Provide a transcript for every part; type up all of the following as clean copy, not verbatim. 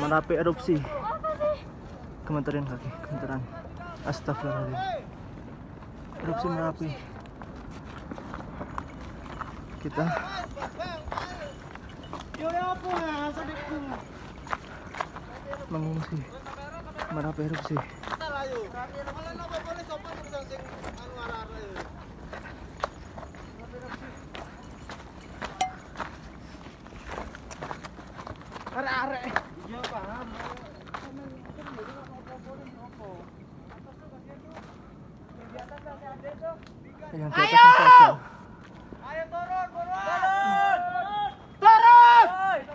Merapi erupsi. Kementerian kaki, kementerian. Astagfirullahaladzim. Erupsi Merapi. Kita mengungsi Merapi erupsi. Arek-arek. Iya paham. Yang di atasnya saja. Ayo turun, turun. Turun.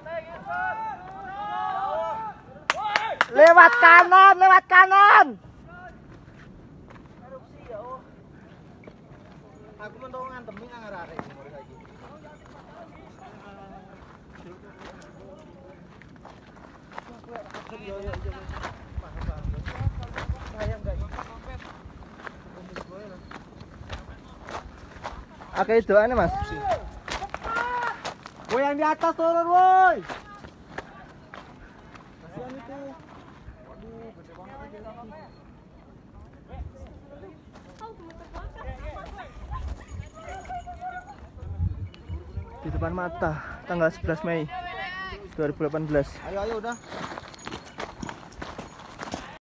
Lewat kanan, lewat kanan. Erupsi ya, oh. Aku mentok ngantemi nang arek iki mulai saiki. Oke, doanya Mas. Woi yang di atas turun woi. Kasihan itu. Waduh, gede banget ini. Di depan mata, tanggal 11 Mei 2018. Ayo udah.